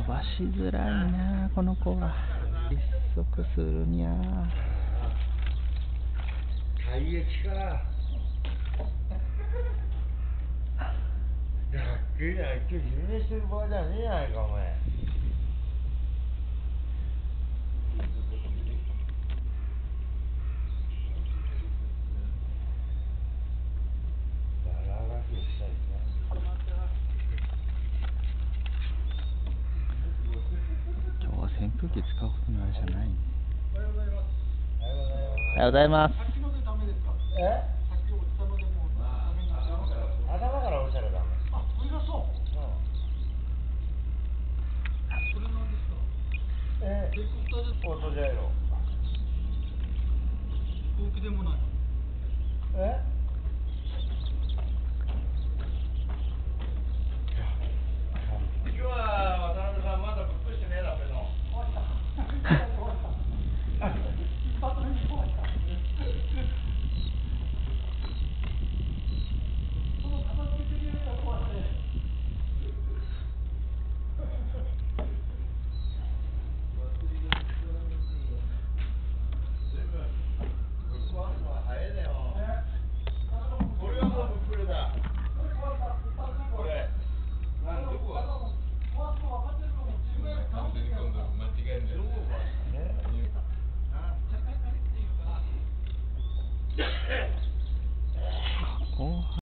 ばしづらいなこの子は。窒息するにゃ。 体液か。だっけな、今日昼寝してる場合じゃねえやないか、お前。 今日は扇風機使うことのあれじゃない。おはようございます。 頭から落ちたらダメ。あ、これがそう。それなんですか。オートジャイロ。飛行機でもない。